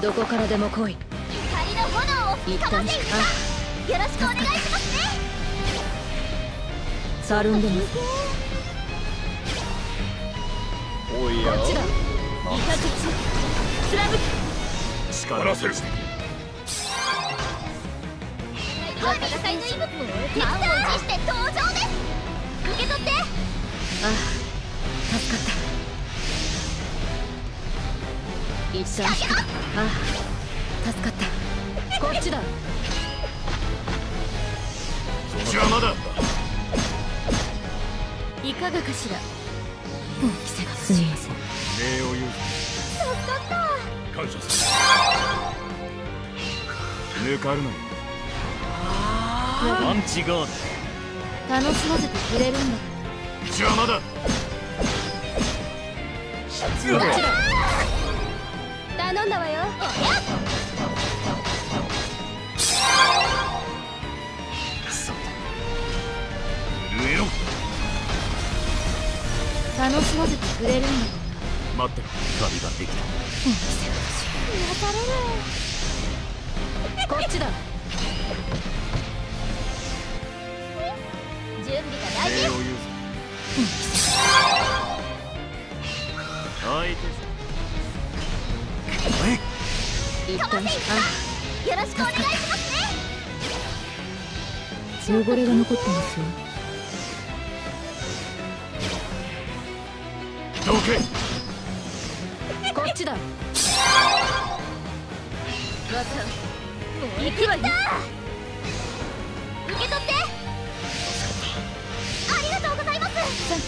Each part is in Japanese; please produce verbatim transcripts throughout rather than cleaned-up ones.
どこからでも来い。 光の炎を吹きかませい。よろしくお願いしますね。 サルンでます。 おや、 こっちだ。イカズチ貫く。 力せる。 戦いの息吹満を持して登場です。受け取って。ああ、助かった。一旦ああ、助かった。こっちだ。 邪魔だ。 いかがかしら。もう着せがすみません。 礼を言う。 助かった。 感謝する。抜かるなよ。 アンチガード。 楽しませてくれるんだ。 邪魔だ。 こっちだ。頼んだわよ。 そうだ。上よ。 楽しませてくれるんだ。 待ってろ。旅ができた。 癒される。 こっちだ。 準備が大事。 礼を言うぞ。相手一旦あよろしくお願いしますね。 汚れが残ってますよ。 どけ。 こっちだ。 行くわよ。受け取って。ありがとうございます。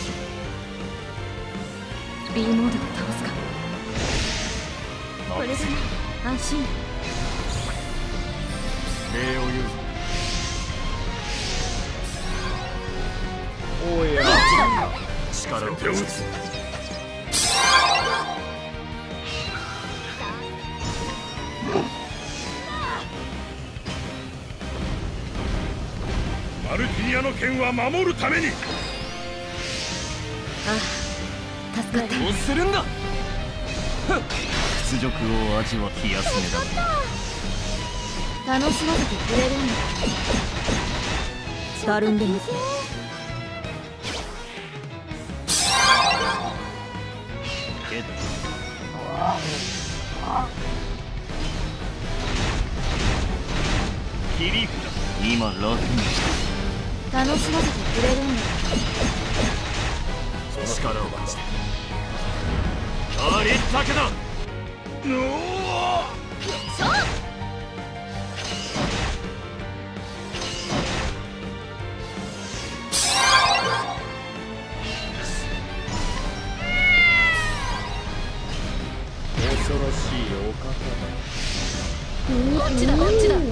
B モードで倒すか。これで安心。 礼を言うぞ。おや、力を打つ。マルティニアの剣は守るために。 ああ、助かった。 どうするんだ。屈辱を味わ気休めだ。 楽しませてくれるんだ。スタルンでますね。 けど切り札。今楽にした。 楽しませてくれるんだ。 力を貸して。ありったけだ。のお。 そう。 恐ろしいお方こっちだ、こっちだ。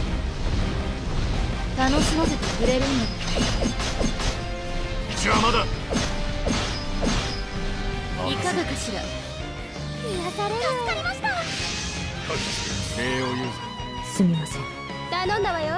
楽しませてくれるんだ。 邪魔だ。 いかがかしら。 癒される。助かりました。 礼を言うぞ。 すみません。頼んだわよ。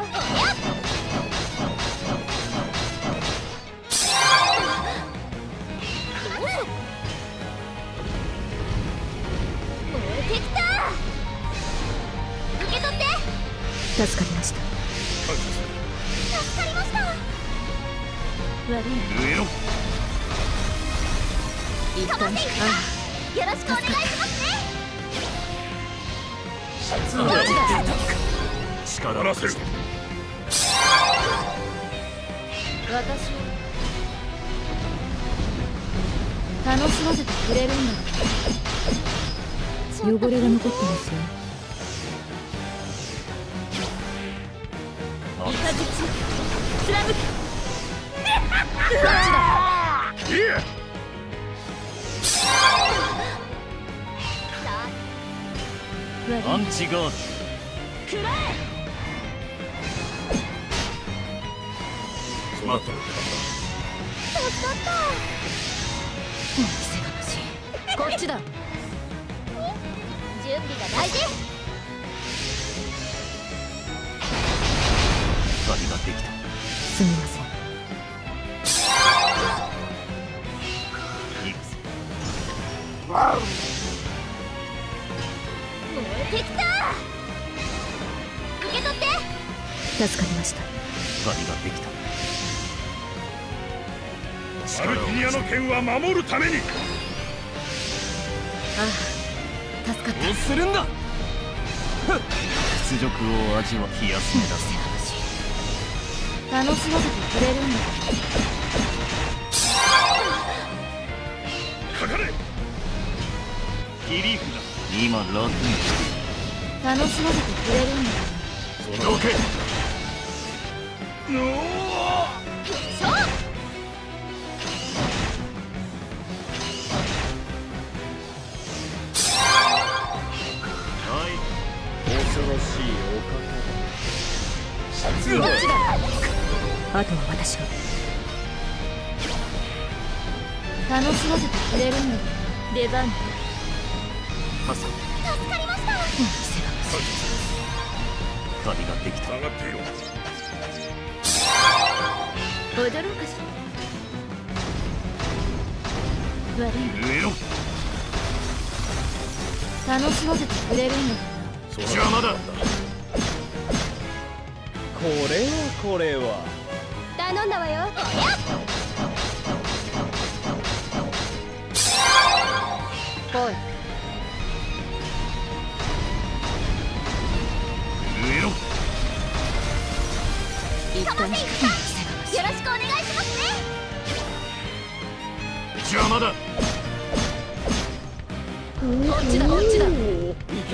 燃えてきた。受け取って。 助かりました。 助かりました。 悪い。 上よ。 一旦あよろしくお願いしますね。 力らせる。 私を楽しませてくれるんだ。汚れが残ってますよ。イカズチ貫く。こっちだ。 いえ。アンチガード。 くらえ。 待った。 助かった。 もう着せがましい。こっちだ。 準備が大事。 旅ができた。 すみません。 燃えてきた。 助かりました。 旅ができた。 アルティニアの剣は守るために。 ああ、助かった。 どうするんだ。屈辱を味わう気休めだぞ。 楽しませてくれるんだ。 かかれ。 切り札。今楽に楽しませてくれるんだ。 どけ。 のー勝負。 はい恐ろしいお方だ。 どっちだ。あとは私が。楽しませてくれるんだ。出番だ。 傘助かりました。 旅ができた。 下がっていろ。 踊ろうかしら。悪いわ。 上ろ。 楽しませてくれるんだ。 邪魔だ。 これはこれは。 頼んだわよ。 来い。 上ろ。 一旦よろしくお願いしますね。 邪魔だ。 こっちだ、こっちだ。 行け。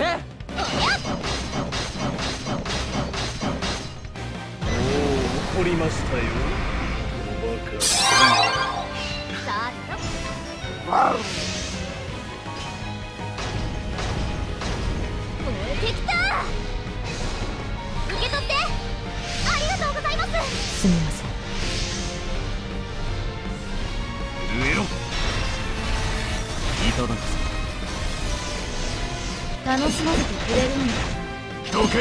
怒りましたよ。おバカ。 さあ燃えてきた。受け取って。ありがとうございます。 すみません。 上ろ。いただくぞ。 楽しませてくれるんだ。 どけ。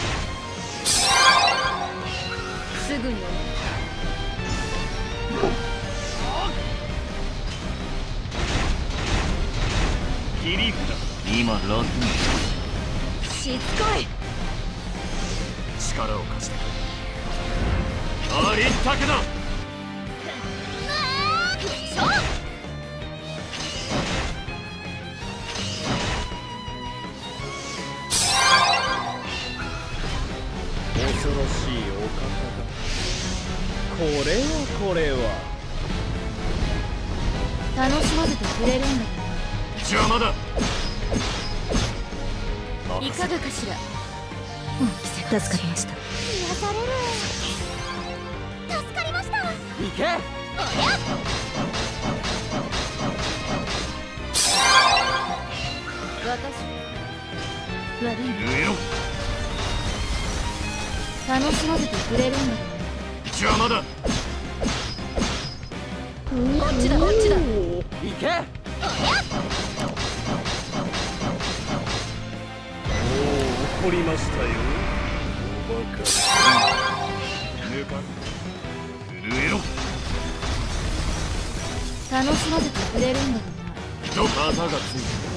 すぐに。 切り札。今楽にしつこい。 力を貸して。ありったけだ。 勝負。 恐ろしいお方だ。これはこれは。 楽しませてくれるんだ。 邪魔だ。 いかがかしら。助かりました。 癒される。助かりました。 行け。 私悪いわ。 上ろ。 楽しませてくれるんだ。 邪魔だ。 こっちだ、こっちだ。 行け。 怒りましたよ。おバカ。 抜かん。震えろ。 楽しませてくれるんだ。 ど旗がついた。